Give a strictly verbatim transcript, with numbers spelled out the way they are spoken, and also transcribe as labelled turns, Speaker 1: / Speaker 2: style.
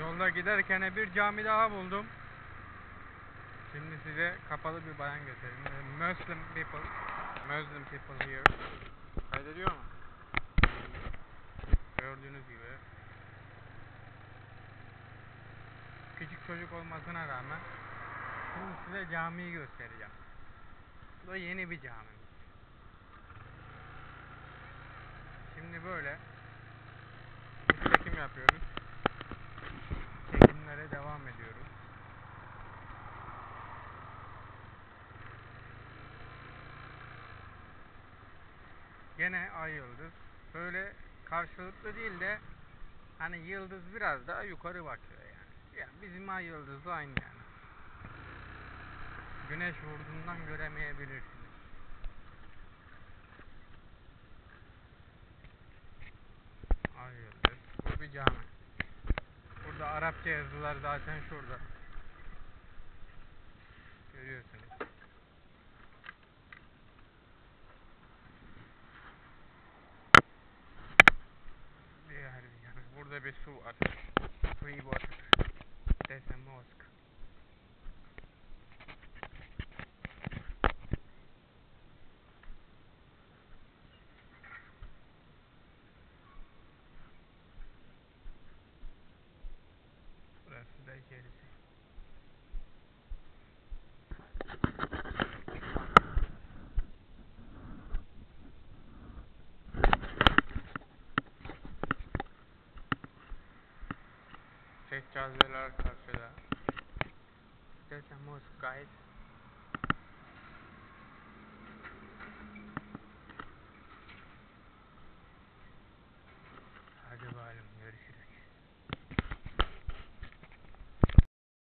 Speaker 1: Yolda giderken bir cami daha buldum. Şimdi size kapalı bir bayan göstereyim. Muslim people. Muslim people here. Kaydediyor mu? Gördüğünüz gibi. Küçük çocuk olmasına rağmen şimdi size camiyi göstereceğim. Bu da yeni bir cami. Şimdi böyle biz çekim yapıyoruz. Çekimlere devam ediyoruz. Gene ay yıldız. Böyle karşılıklı değil de hani yıldız biraz daha yukarı bakıyor yani. Yani bizim ay yıldızı aynı yani. Güneş vurduğundan göremeyebilirsiniz. Ay yıldız. Bu bir cami. Burada Arapça yazılar zaten şurada. Görüyorsunuz. Diğer bir cami. Burada bir su var. Free water. There's a mosque. Burası da içerisi. Seccadeler karşıda. There's a mosque, guys.